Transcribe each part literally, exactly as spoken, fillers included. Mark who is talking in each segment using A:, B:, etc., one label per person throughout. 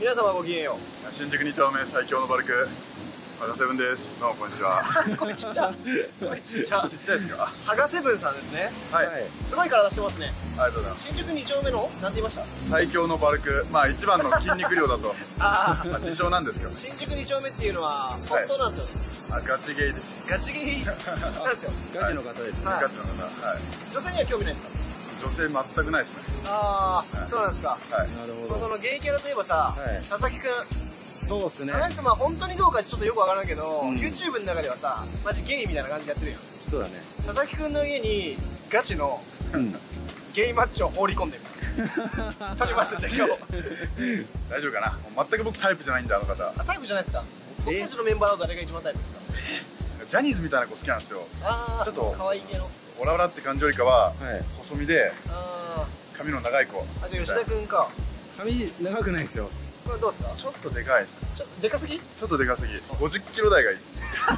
A: 皆様ごきげんよう。
B: 新宿に丁目最強のバルク、ハガセブンです。どうもこんにちは。
A: これちっちゃ。これちっちゃ。
B: ちっちゃいですか。
A: ハガセブンさんですね。
B: はい。
A: すごい体してますね。
B: ありがとうございます。
A: 新宿に丁目のなんて言いました？
B: 最強のバルク、まあ一番の筋肉量だと。
A: ああ、
B: 自称なんですよ。
A: 新宿に丁目っていうのは本当なんですよ。
B: あ、ガチゲイです。
A: ガチゲイなんですよ。
C: ガチの方です。
B: ガチの方。はい。
A: 女性には興味ないですか？
B: 女性全くないですね。
A: ああ、そうなんですか。
B: はい。
C: なるほど。
A: そのゲイキャラといえばさ、佐々木くん。
C: そうですね。
A: なんかまあ本当にどうかちょっとよくわからんけど、YouTube の中ではさ、マジゲイみたいな感じでやってるよ。
C: そうだね。
A: 佐々木くんの家にガチのゲイマッチョを放り込んでる。撮りますんで今日。
B: 大丈夫かな。全く僕タイプじゃないんであの方。
A: あ、タイプじゃないですか。僕たちのメンバーの誰が一番タイプですか？
B: ジャニーズみたいな子好きなんですよ。
A: ああ、ちょっと可愛い系の。
B: オラオラって感じよりかは細身で髪の長い子。
A: あ、じゃあ吉田くんか。
C: 髪長くないですよ。
A: これどうですか？
B: ちょっとでかい。
A: ちょっとでかすぎ？
B: ちょっとでかすぎ。ごじゅっキロ台がいい。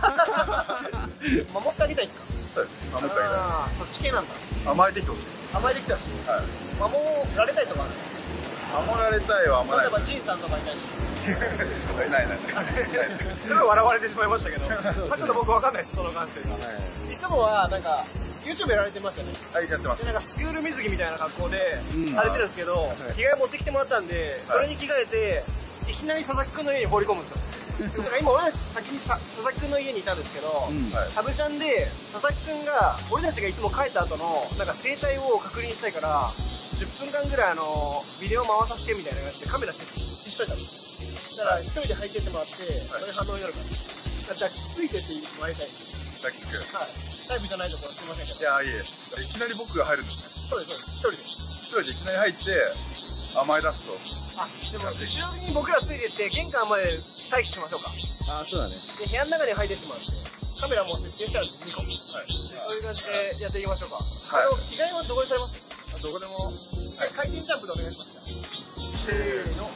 A: 守ってあげたいですか？
B: そうです。守ってあげたい。
A: ああ、そっち系なんだ。
B: 甘えてきてほしい。
A: 甘えてきてほしい。
B: はい。
A: 守られたいとかある？
B: 守られたいはあんまない。
A: 例えばジンさんとかいたいし。
B: ないないない。
A: すごい笑われてしまいましたけど、ちょっと僕わかんないです、その感性が。いつもはなんか YouTube やられてますよね。
B: はい、やってます。
A: でなんかスクール水着みたいな格好でされてるんですけど、着替え持ってきてもらったんで、それに着替えていきなり佐々木くんの家に放り込むんですよ。だから今俺たち先にさ佐々木くんの家にいたんですけど、サブチャンで佐々木くんが俺たちがいつも帰った後のなんか生態を確認したいからじゅっぷんかんぐらいあのビデオ回させてみたいな感じでカメラ設置しといたんです。だから一人で入ってってもらって、それに反応になるから。じゃあついてってもらいたいんです。
B: 抱きつく。
A: はい。タイプじゃないところすいませんけど。
B: いやいえ、いきなり僕が入るんですね。
A: そうですそうです。一人で。
B: 一人でいきなり入って甘え出す
A: と。あ、でも後ろに僕らついてって玄関まで待機しましょうか。
C: あ、そうだね。
A: で部屋の中に入ってってもらって、カメラも設置してあるんですにこ。はい。そういう感じでやっていきましょうか。はい。着替えはどこでされます？どこでも。はい。回転ジャンプでお願いします。せーの。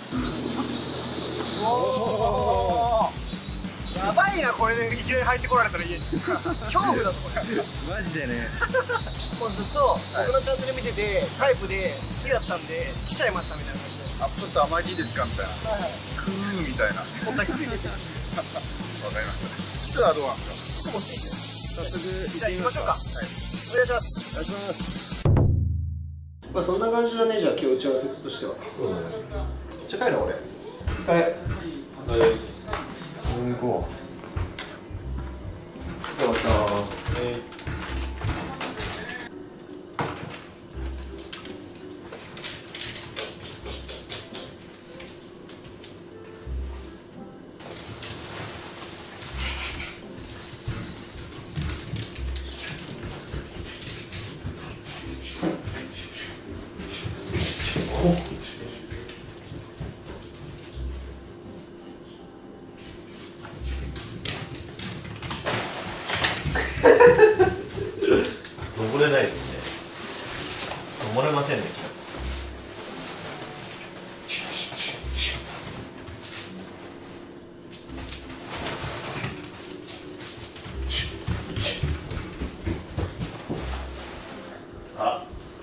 A: おー、やばいな、これでいきなり入ってこられたら家に恐怖だぞこれ。
C: マジでね。
A: もうずっと僕のチャンネル見ててタイプで好きだったんで来ちゃいましたみたいな感じで、
B: あ、ちょっと甘えていいですかみたいな。はいはい。クーみたいな。
A: こんなきついですよ。
B: わかりましたね。実はどうなんですか？
A: もうついて
C: 早速
A: じゃあ行きましょうか。はい。お願いします。
C: お願いします。
A: まあそんな感じだね。じゃあ今日打ち合わせとしては。うん。じゃあ帰る俺。お疲れ。はい。行こう。よかった。えー
D: 登れないですね。登れませんでした。あ。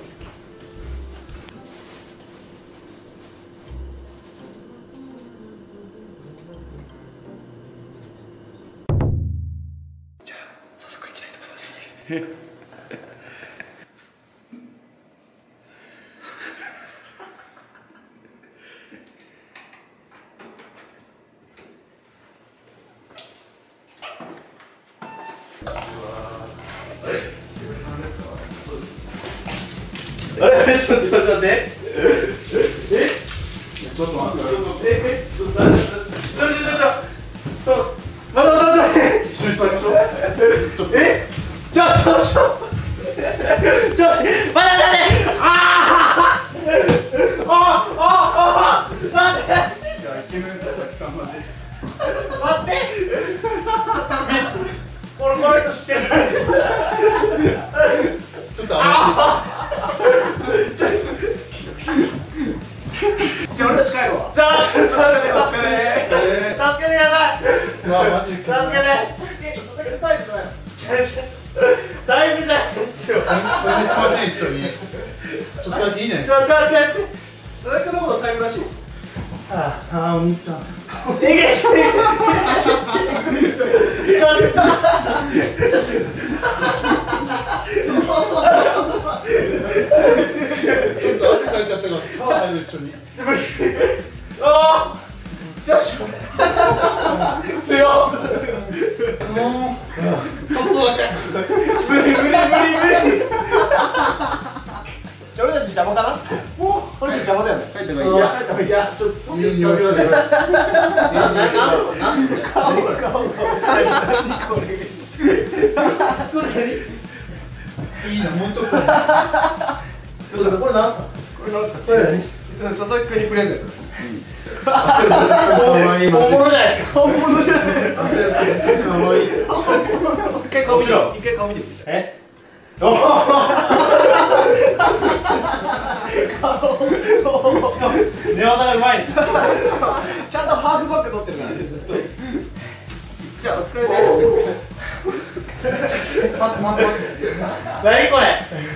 A: じゃあ早速行きたいと思います。
D: あれ、ちょっと待って待って。え？
B: ちょっと待って。
D: え？え？ちょっと待って。ちょちょちょちょ。待って待って待って。
B: 一緒に座りましょう。
D: え？ちょちょちょ。ちょ待って待って。ああ。あああなんで。
B: じゃあイケメン佐々木さんマジ。
D: 待って。俺この人知ってる。
B: ちょっと甘えて。
A: じゃあ俺たち帰るわ。
D: じゃあちょっと待って助けて。助けてください。
B: まあマジ
D: 助けて。え、佐々木タイプじゃない。タイプじゃないですよ。
B: それにしません一緒に。ちょっとだけいいじゃないですか。
D: ちょっと待って。
A: 佐々木君のことタイプらしい。
D: あああ、お兄ちゃん。えげちょっと待って。ちょっと。ちょっと汗かいちゃったから、シャワー入る一緒に。ああ。よし。強っ。もう。ちょっとだけ。無理無理無理無理。俺たち邪魔かな？もう俺たち邪魔だよね。帰った方がいい。いや、帰った方がいい。いや、ちょっと。いいよ。顔顔顔。何これ。これいいな、もうちょっと。どうした？これなんすか？これなんすか？佐々木君にプレゼント。かわいい。本物じゃないですか。本物じゃないですか。かわいい。一回顔見て。一回顔見て。え？おお。寝技がうまいです。ちゃんとハーフバック取ってるからね、ずっと。じゃあお疲れです。待って待って待って。何これ。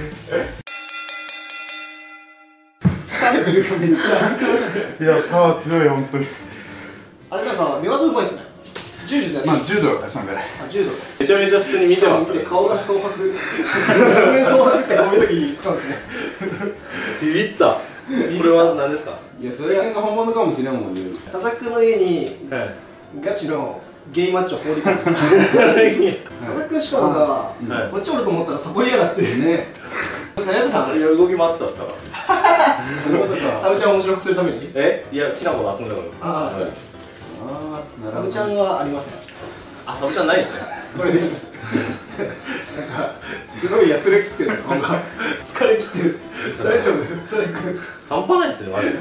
D: 疲れてるよめっちゃ。
B: いや、パワー強いよ、本当に。
D: あれなんか寝技うまいですね。柔術や
B: まあ、柔道やってたんで。
D: あ、柔道。
A: めちゃめちゃ普通に見てます。
D: 顔が蒼白。顔面蒼白ってこういう時使うんですね。
A: ビビった。これは何ですか？
C: いや、それが本物かもしれんもんね。
D: 佐々木君の家にガチのゲイマッチョ放り込んで。佐々木君しかもさ、こっちおると思ったらそこにやがってね。何やってたの？
A: いや、動き回ってたっすから。
D: サブちゃんを面白くするために？
A: え？いや、きな粉遊んだから。
D: ああ、そう。サブちゃんはありません。
A: あ、サブちゃんないですね。
D: これです。なんかすごいやつれきってる顔が疲れきってる。大丈夫？
A: 半端ないですね、マジで。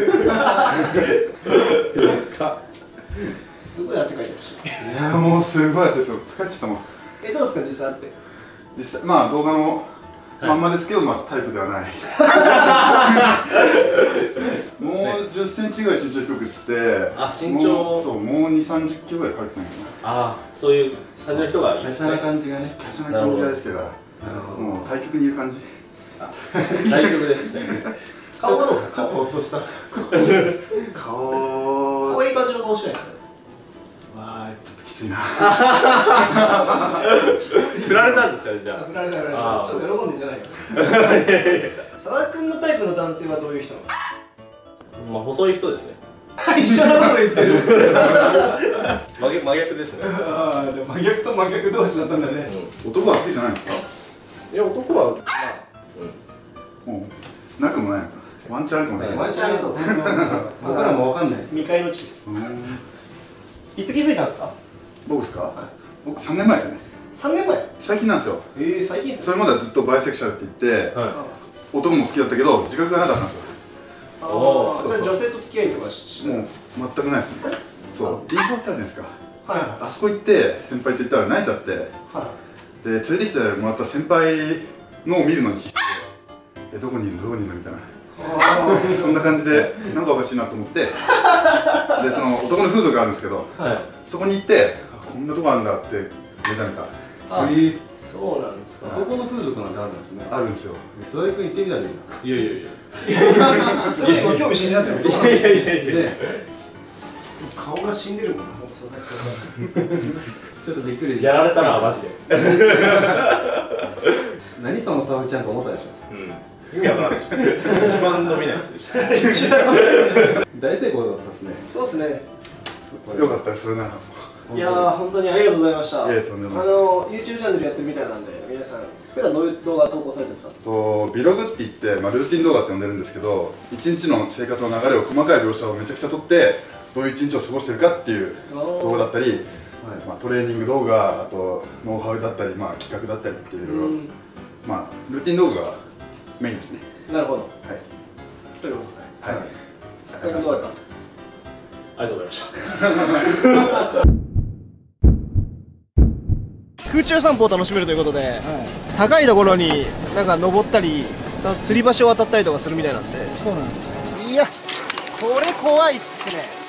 D: すごい汗かいてほしい。
B: いや、もうすごい汗ですよ。疲れちゃったもん。
D: え、どうですか実際あって？
B: 実際、まあ動画のまんまですけど、まあタイプではない。もうじゅっセンチぐらい身長低くって、
A: あ、身長
B: そう、もうに、さんじゅっキロぐらい軽くないかな。
A: ああ、そういう感じの人がいい
C: 華奢な感じがね。
B: 華奢な感じがですけど、もう対極にいる感じ。
A: 対局ですね。
D: 顔がどうですか？
C: ちょっとほっとした。
B: 顔
D: 可愛い感じの顔してないですか？
B: はちょっときついな。
A: 振られたんですよ、じゃ
D: 振られた振られた。ちょっと喜んでんじゃないよ。佐々木君のタイプの男性はどういう人なの？
A: あ。まあ、細い人ですね。
D: 一緒のこと言ってる。
A: 真逆、真逆ですね。
D: ああ、じゃあ真逆と真逆同士だったんだね。
B: 男は好きじゃないんですか？
A: いや、男は、まあ、
B: もうなくもないのか。ワンチャンあるかもね。
D: ワンチャンありそうです。
C: 僕らもわかんないです。
D: 未開の地です。いつ気づいたんですか？
B: 僕ですか？僕さんねんまえですよね。
D: さんねんまえ？
B: 最近なんですよ。
D: ええ、最近です
B: それまではずっとバイセクシャルって言って、
A: は
B: 男も好きだったけど自覚がなかったんですよ。
D: ああ、じゃあ女性と付き合いとかして
B: もう全くないですね。そう、ディースってあるじゃないですか。
D: はいはい
B: あそこ行って先輩と言ったら泣いちゃって、で
D: は
B: 連れてきてもらった先輩のを見るのに必死で、えどこにいるのどこにいるのみたいな。そんな感じでなんかおかしいなと思って、でその男の風俗があるんですけど、
A: い。はい。
B: そこに行ってあこんなとこあるんだって目覚めた。
D: あ
B: えー
D: そうなんですか。
C: 男の風俗なんてあるんですね。
B: あるんですよ。
C: 佐々木君行ってみたらいい
A: いやいやいや。
D: すごい今興味津々になってます。
A: いやいやいやいや。
C: ね。
D: 顔が死んでるもんな、佐々木君。
C: ちょっとびっくり。
A: やられたな、マジで。
C: 何そのサブちゃんと思ったでしょ。
A: うん。意味わからないでしょ。一番伸びないやつでしょ。
C: 大成功だったですね。
D: そうですね。
B: よかったですそれなら。
D: いやー本当にありがとうございました。あ
B: いやとんでもない
D: の YouTube チャンネルやってるみたいなんで皆さん普段どういう動画投稿されてるんですか？
B: とビログって言って、まあ、ルーティン動画って呼んでるんですけど、一日の生活の流れを細かい描写をめちゃくちゃ撮ってどういう一日を過ごしてるかっていう動画だったり、まあ、トレーニング動画、あとノウハウだったり、まあ、企画だったりっていういろいろ、まあ、ルーティン動画がメインですね。
D: なるほど。
B: はい
D: ということで、
B: はい、
D: それがどうだった？
A: ありがとうございました。
D: 空中散歩を楽しめるということで、高いところになんか登ったり、その吊り橋を渡ったりとかするみたいなんで。そうなんです。いや、これ怖いっすね。